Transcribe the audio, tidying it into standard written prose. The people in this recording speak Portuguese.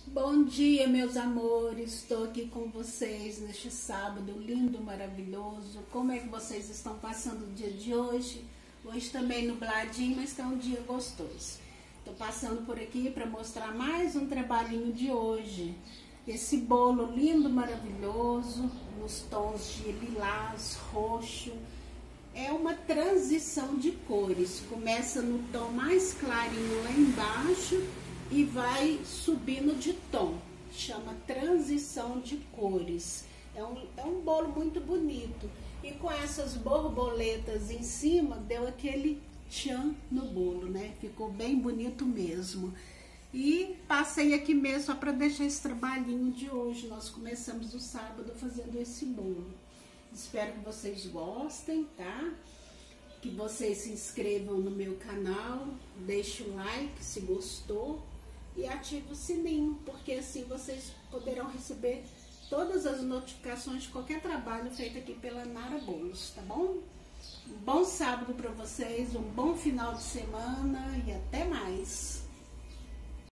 Bom dia, meus amores, estou aqui com vocês neste sábado lindo, maravilhoso. Como é que vocês estão passando o dia de hoje? Hoje também nubladinho, mas está um dia gostoso. Estou passando por aqui para mostrar mais um trabalhinho de hoje. Esse bolo lindo, maravilhoso, nos tons de lilás, roxo. É uma transição de cores. Começa no tom mais clarinho lá embaixo e vai subindo de tom. Chama transição de cores. É um bolo muito bonito. E com essas borboletas em cima, deu aquele tchan no bolo, né? Ficou bem bonito mesmo. E passei aqui mesmo só para deixar esse trabalhinho de hoje. Nós começamos o sábado fazendo esse bolo. Espero que vocês gostem, tá? Que vocês se inscrevam no meu canal, deixe o like se gostou e ative o sininho, porque assim vocês poderão receber todas as notificações de qualquer trabalho feito aqui pela Nara Bolos, tá bom? Um bom sábado para vocês, um bom final de semana e até mais!